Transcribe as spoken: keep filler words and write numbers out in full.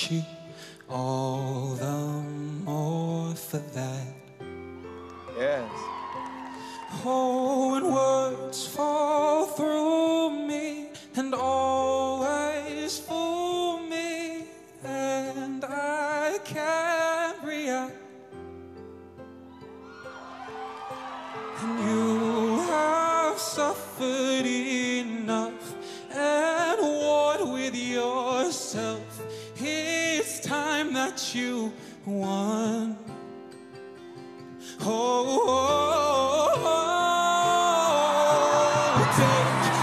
want you all the more for that. Yes. Oh, when words fall through me and always fool me, and I can't react, and you have suffered enough and warred with yourself. It's time that you won. Oh, oh, oh, oh. Take